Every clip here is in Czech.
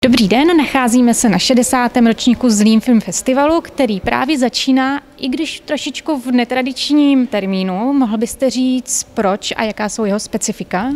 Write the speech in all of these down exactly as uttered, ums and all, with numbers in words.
Dobrý den, nacházíme se na šedesátém ročníku Zlín Film Festivalu, který právě začíná, i když trošičku v netradičním termínu. Mohl byste říct, proč a jaká jsou jeho specifika?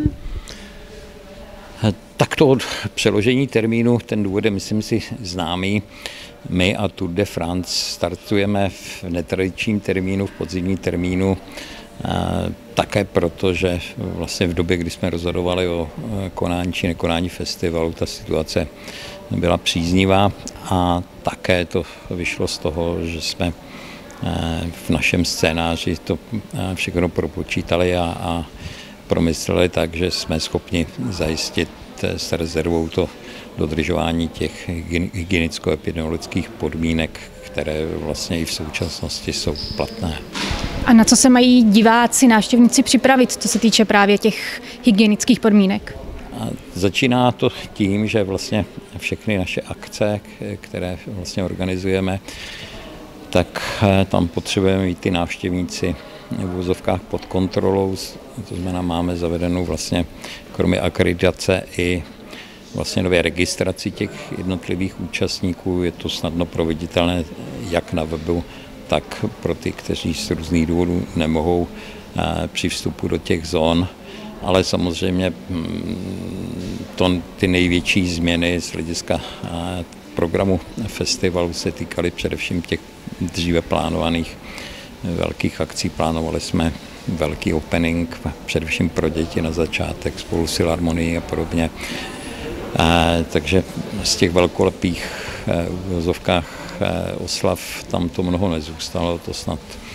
Tak to od přeložení termínu, ten důvod je, myslím si, známý. My a Tour de France startujeme v netradičním termínu, v podzimním termínu, také proto, že vlastně v době, kdy jsme rozhodovali o konání či nekonání festivalu, ta situace byla příznivá a také to vyšlo z toho, že jsme v našem scénáři to všechno propočítali a, a promysleli tak, že jsme schopni zajistit s rezervou to dodržování těch hygienicko-epidemiologických podmínek, které vlastně i v současnosti jsou platné. A na co se mají diváci, návštěvníci připravit, co se týče právě těch hygienických podmínek? A začíná to tím, že vlastně všechny naše akce, které vlastně organizujeme, tak tam potřebujeme mít ty návštěvníci v vozovkách pod kontrolou, to znamená, máme zavedenou vlastně kromě akreditace i vlastně nové registraci těch jednotlivých účastníků. Je to snadno proveditelné jak na webu, tak pro ty, kteří z různých důvodů nemohou při vstupu do těch zón. Ale samozřejmě to, ty největší změny z hlediska programu festivalu se týkaly především těch dříve plánovaných velkých akcí. Plánovali jsme velký opening, především pro děti na začátek spolu s Filharmonií a podobně. Takže z těch velkolepých uvozovkách oslav tam to mnoho nezůstalo, to snad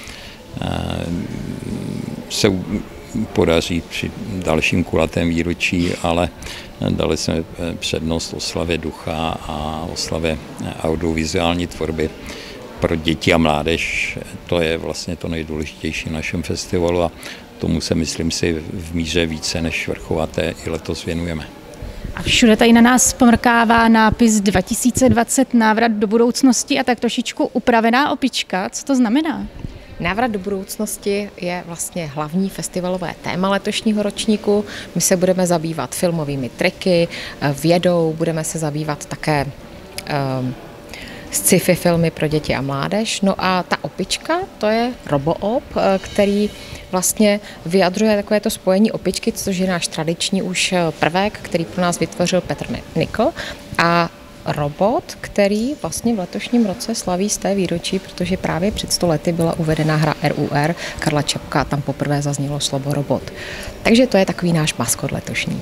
se podaří při dalším kulatém výročí, ale dali jsme přednost oslavě ducha a oslavě audiovizuální tvorby pro děti a mládež. To je vlastně to nejdůležitější v našem festivalu a tomu se, myslím si, v míře více než vrchovaté i letos věnujeme. A všude tady na nás pomrkává nápis dva tisíce dvacet návrat do budoucnosti a tak trošičku upravená opička. Co to znamená? Návrat do budoucnosti je vlastně hlavní festivalové téma letošního ročníku. My se budeme zabývat filmovými triky, vědou, budeme se zabývat také um, sci-fi filmy pro děti a mládež. No a ta opička, to je RoboOp, který vlastně vyjadřuje takovéto spojení opičky, což je náš tradiční už prvek, který pro nás vytvořil Petr Nikl, a robot, který vlastně v letošním roce slaví z té výročí, protože právě před sto lety byla uvedena hra R U R Karla Čapka, tam poprvé zaznělo slovo robot. Takže to je takový náš maskot letošní.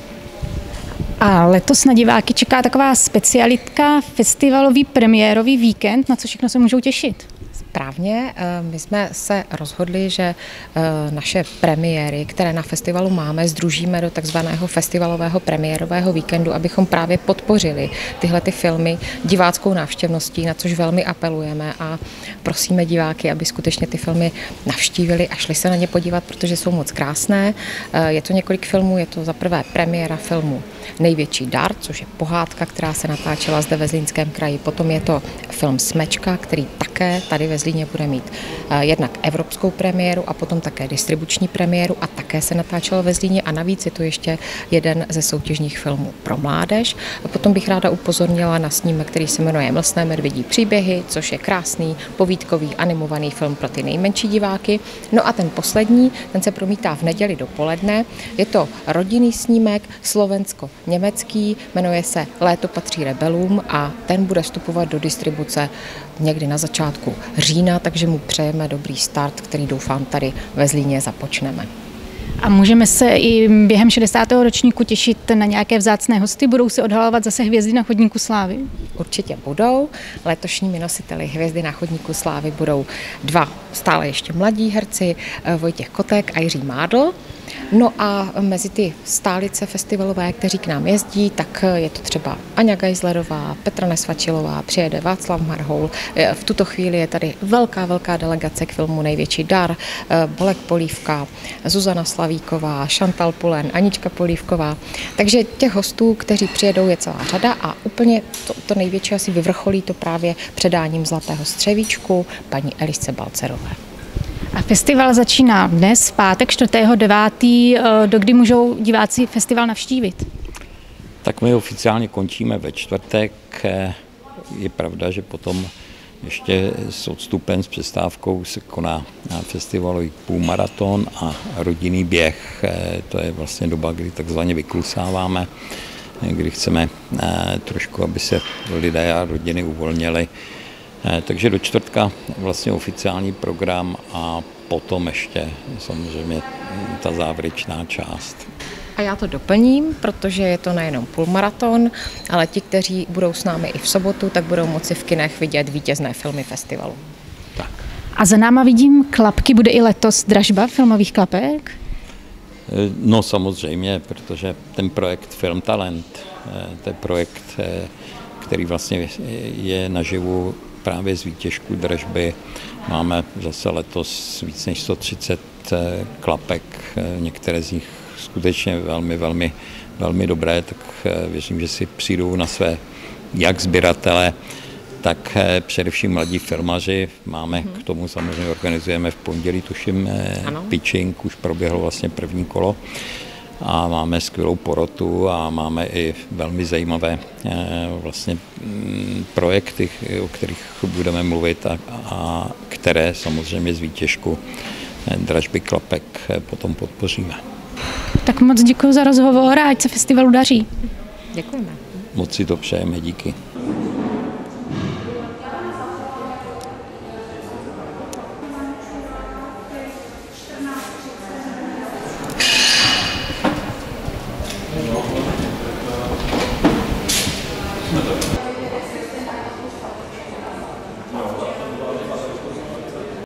A letos na diváky čeká taková specialitka, festivalový premiérový víkend, na co všechno se můžou těšit. Správně, my jsme se rozhodli, že naše premiéry, které na festivalu máme, sdružíme do takzvaného festivalového premiérového víkendu, abychom právě podpořili tyhle ty filmy diváckou návštěvností, na což velmi apelujeme a prosíme diváky, aby skutečně ty filmy navštívili a šli se na ně podívat, protože jsou moc krásné. Je to několik filmů, je to za prvé premiéra filmu Největší dar, což je pohádka, která se natáčela zde ve Zlínském kraji. Potom je to film Smečka, který také tady ve Zlíně bude mít jednak evropskou premiéru a potom také distribuční premiéru a také se natáčel ve Zlíně a navíc je to ještě jeden ze soutěžních filmů pro mládež. A potom bych ráda upozornila na snímek, který se jmenuje Mlsné medvědí příběhy, což je krásný povídkový animovaný film pro ty nejmenší diváky. No a ten poslední, ten se promítá v neděli dopoledne. Je to rodinný snímek slovensko-německý, jmenuje se Léto patří rebelům a ten bude vstupovat do distribuce někdy na začátku října, takže mu přejeme dobrý start, který doufám tady ve Zlíně započneme. A můžeme se i během šedesátého ročníku těšit na nějaké vzácné hosty? Budou se odhalovat zase hvězdy na chodníku slávy? Určitě budou. Letošními nositeli hvězdy na chodníku slávy budou dva stále ještě mladí herci, Vojtěch Kotek a Jiří Mádl. No a mezi ty stálice festivalové, kteří k nám jezdí, tak je to třeba Aňa Geislerová, Petra Nesvačilová, přijede Václav Marhoul. V tuto chvíli je tady velká, velká delegace k filmu Největší dar, Bolek Polívka, Zuzana Slavíková, Šantal Pulen, Anička Polívková. Takže těch hostů, kteří přijedou, je celá řada a úplně to, to největší asi vyvrcholí to právě předáním Zlatého střevíčku paní Elisce Balcerové. A festival začíná dnes, v pátek čtvrtého devátého Dokdy můžou diváci festival navštívit? Tak my oficiálně končíme ve čtvrtek. Je pravda, že potom ještě s odstupem, s přestávkou se koná festivalový půlmaraton a rodinný běh. To je vlastně doba, kdy takzvaně vyklusáváme, kdy chceme trošku, aby se lidé a rodiny uvolnili. Takže do čtvrtka vlastně oficiální program a potom ještě samozřejmě ta závěrečná část. A já to doplním, protože je to nejenom půlmaraton, ale ti, kteří budou s námi i v sobotu, tak budou moci v kinech vidět vítězné filmy festivalu. Tak. A za náma vidím klapky, bude i letos dražba filmových klapek? No samozřejmě, protože ten projekt Film Talent, to je projekt, který vlastně je naživu právě z výtěžku dražby. Máme zase letos víc než sto třicet klapek, některé z nich skutečně velmi, velmi, velmi dobré, tak věřím, že si přijdou na své jak sběratele, tak především mladí filmaři. Máme hmm. k tomu samozřejmě organizujeme v pondělí, tuším, ano. pitching, už proběhlo vlastně první kolo a máme skvělou porotu a máme i velmi zajímavé vlastně projekty, o kterých budeme mluvit a, a které samozřejmě z výtěžku dražby klapek potom podpoříme. Tak moc děkuji za rozhovor a ať se festivalu daří. Děkujeme. Moc si to přejeme, díky.